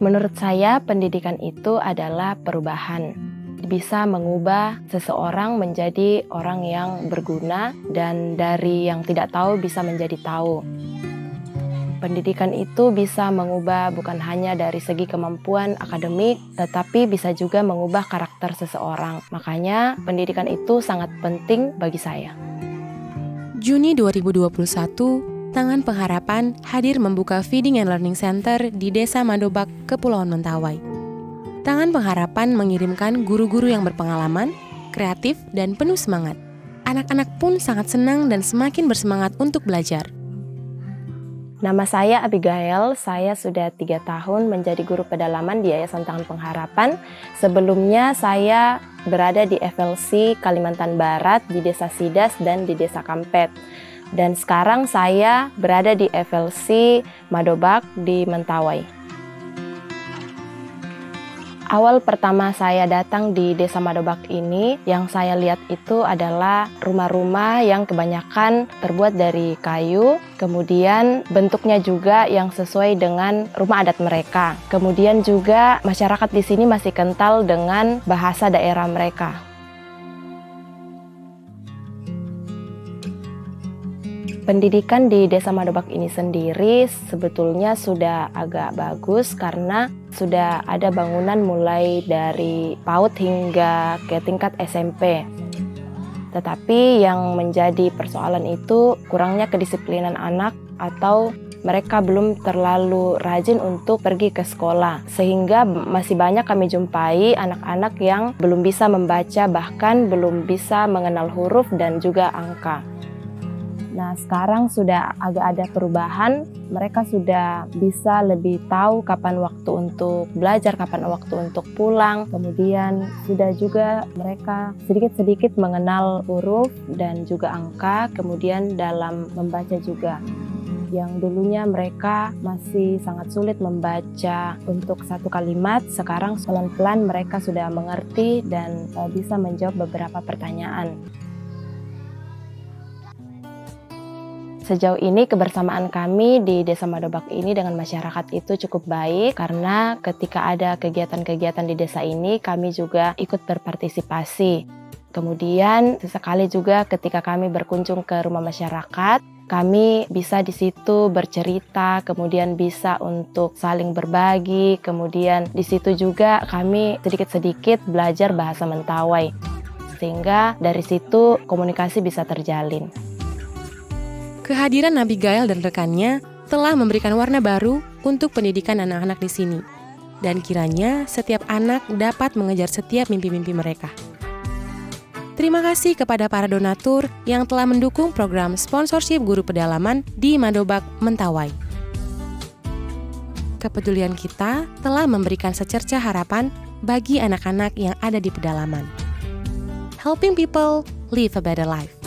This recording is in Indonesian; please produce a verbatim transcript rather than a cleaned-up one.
Menurut saya, pendidikan itu adalah perubahan. Bisa mengubah seseorang menjadi orang yang berguna dan dari yang tidak tahu bisa menjadi tahu. Pendidikan itu bisa mengubah bukan hanya dari segi kemampuan akademik, tetapi bisa juga mengubah karakter seseorang. Makanya, pendidikan itu sangat penting bagi saya. Juni dua ribu dua puluh satu, Tangan Pengharapan hadir membuka Feeding and Learning Center di Desa Madobak, Kepulauan Mentawai. Tangan Pengharapan mengirimkan guru-guru yang berpengalaman, kreatif, dan penuh semangat. Anak-anak pun sangat senang dan semakin bersemangat untuk belajar. Nama saya Abigail, saya sudah tiga tahun menjadi guru pedalaman di Yayasan Tangan Pengharapan. Sebelumnya saya berada di F L C Kalimantan Barat, di Desa Sidas dan di Desa Kampet. Dan sekarang saya berada di F L C Madobak di Mentawai. Awal pertama saya datang di Desa Madobak ini, yang saya lihat itu adalah rumah-rumah yang kebanyakan terbuat dari kayu, kemudian bentuknya juga yang sesuai dengan rumah adat mereka. Kemudian juga masyarakat di sini masih kental dengan bahasa daerah mereka. Pendidikan di Desa Madobak ini sendiri sebetulnya sudah agak bagus karena sudah ada bangunan mulai dari PAUD hingga ke tingkat S M P. Tetapi yang menjadi persoalan itu kurangnya kedisiplinan anak atau mereka belum terlalu rajin untuk pergi ke sekolah. Sehingga masih banyak kami jumpai anak-anak yang belum bisa membaca, bahkan belum bisa mengenal huruf dan juga angka. Nah, sekarang sudah agak ada perubahan, mereka sudah bisa lebih tahu kapan waktu untuk belajar, kapan waktu untuk pulang. Kemudian sudah juga mereka sedikit-sedikit mengenal huruf dan juga angka, kemudian dalam membaca juga. Yang dulunya mereka masih sangat sulit membaca untuk satu kalimat, sekarang pelan-pelan mereka sudah mengerti dan bisa menjawab beberapa pertanyaan. Sejauh ini kebersamaan kami di Desa Madobak ini dengan masyarakat itu cukup baik karena ketika ada kegiatan-kegiatan di desa ini kami juga ikut berpartisipasi. Kemudian sesekali juga ketika kami berkunjung ke rumah masyarakat, kami bisa di situ bercerita, kemudian bisa untuk saling berbagi, kemudian di situ juga kami sedikit-sedikit belajar bahasa Mentawai. Sehingga dari situ komunikasi bisa terjalin. Kehadiran Abigail dan rekannya telah memberikan warna baru untuk pendidikan anak-anak di sini. Dan kiranya setiap anak dapat mengejar setiap mimpi-mimpi mereka. Terima kasih kepada para donatur yang telah mendukung program sponsorship guru pedalaman di Madobak, Mentawai. Kepedulian kita telah memberikan secercah harapan bagi anak-anak yang ada di pedalaman. Helping people live a better life.